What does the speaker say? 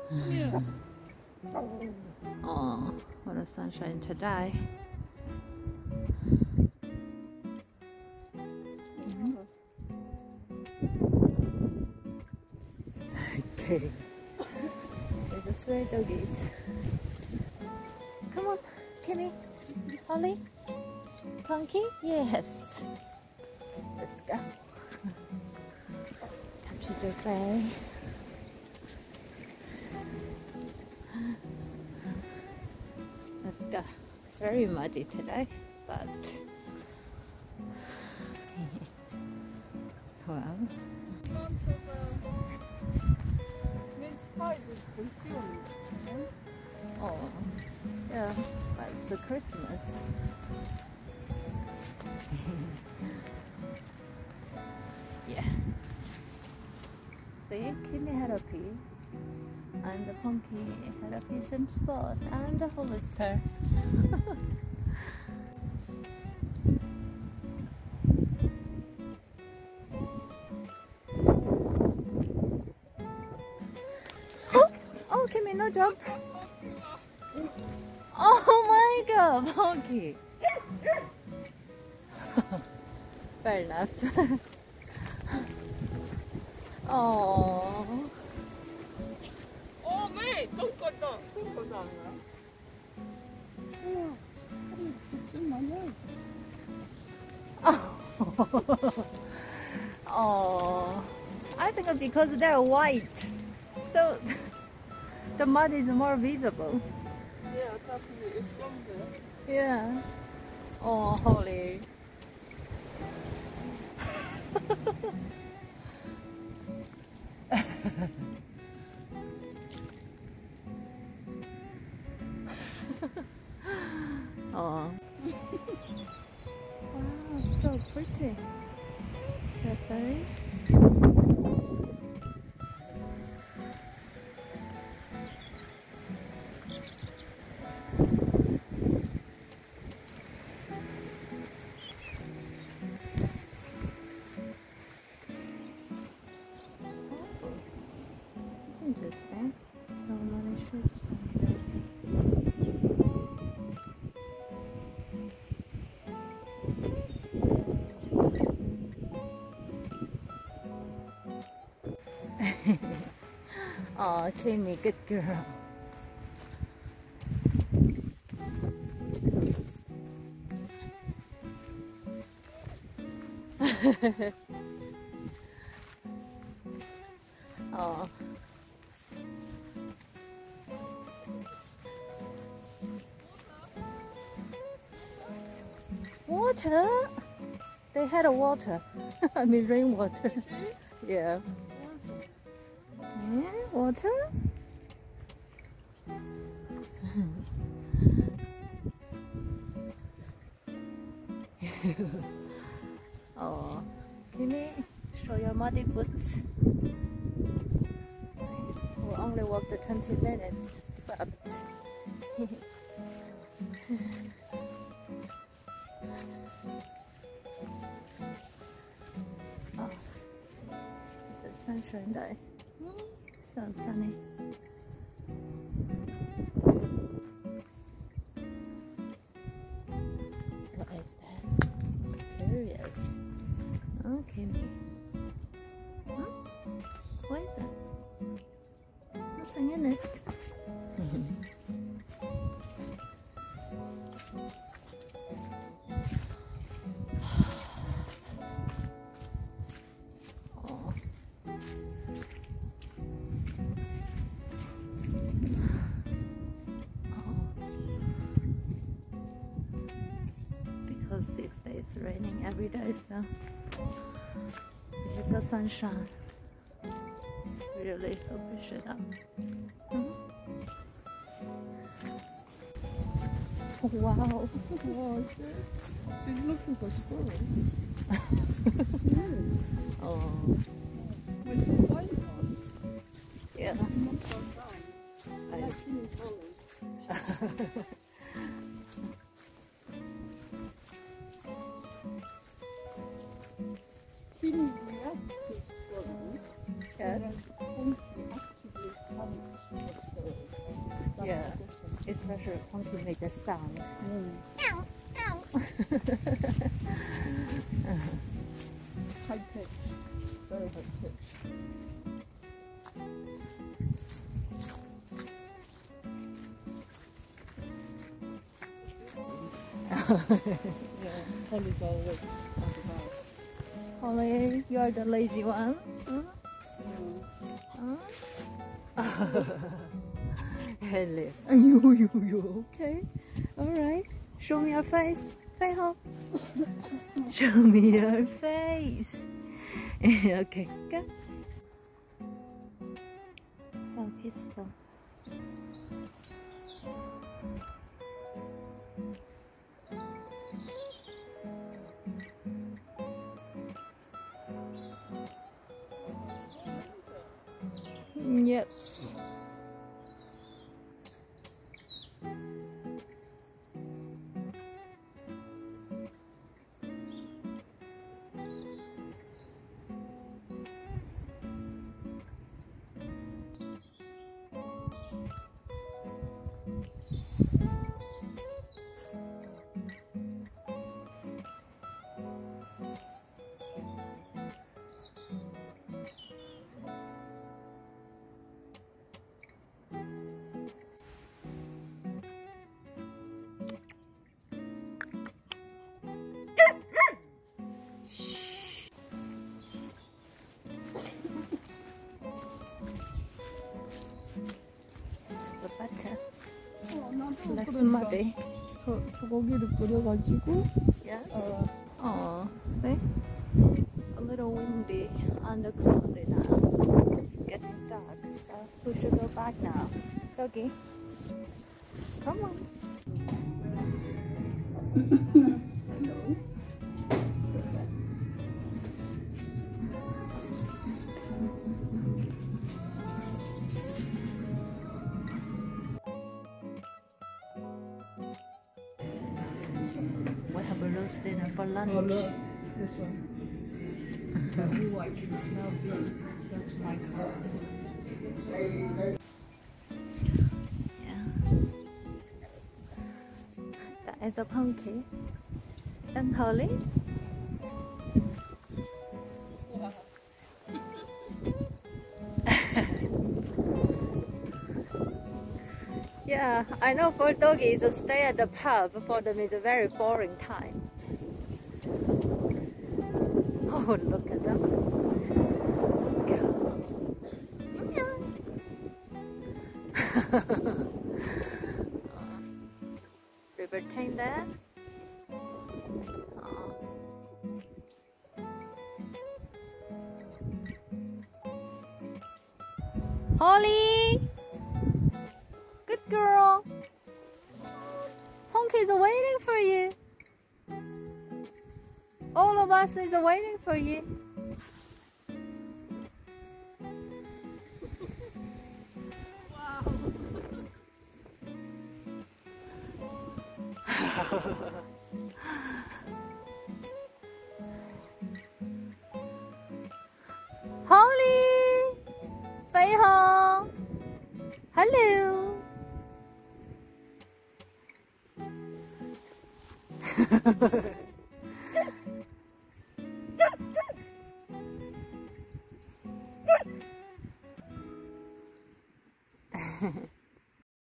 Yeah. Oh, what a sunshine today. Okay. They're the stray doggies. Come on, Kimmy, Holly, Punky, yes. Let's go. Time to do play. Let's go. Very muddy today, but well. Oh, yeah, but it's a Christmas. Yeah. See, Kimmy had a pee, and the Punky had a pee same spot, and the Hollister. Oh, Kimmy, no jump. Oh my god, Punky. Fair enough. Oh. Oh, mate, don't go down. Don't go down. It's in my nose. Oh. I think because they're white, so the mud is more visible. Yeah, definitely. It's from there. Yeah. Oh, Holly. Oh. Wow, so pretty. Peppery. Interesting. So many ships on there. Oh, Kimmy, good girl. Oh. Water? They had a water. I mean rainwater. Yeah. Yeah, water? Oh, Kimmy, show your muddy boots. We only walked 20 minutes, but oh, it's a sunshine day. So sunny. What is that? I'm curious. Okay. Huh? What is it? Nothing in it. Oh. Because these days raining every day, so if you got sunshine, really appreciate that. Wow. Oh, she's looking for squirrels. Oh. When you find one, Yeah. you must go down. I like Kimmy's Holly. Kimmy reacts to squirrels. Yeah. Whereas Punky actively hunts for squirrels. especially Punky make the sound. Ow, ow. High pitch. Very high pitch. Yeah, Holly's always on the house. Holly, you are the lazy one. Hello. You okay? Alright. Show me your face. Say hello. Show me your face. Okay, go. So peaceful. Yes. Less muddy. 소고기를 끓여가지고. Yes. Oh, see? A little windy and cloudy now. Getting dark, so we should go back now. Doggy, come on. Hello. We have a roast dinner for lunch. Oh look, this one. Very white and smell big. That's my car. Yeah. That is a Punky. And Holly. Yeah, I know for doggies to stay at the pub for them is a very boring time. Oh, look at them. River Tame there. Holly! Good girl! Punky's waiting for you. All of us is waiting for you. Holly! Fei Hong! Hello!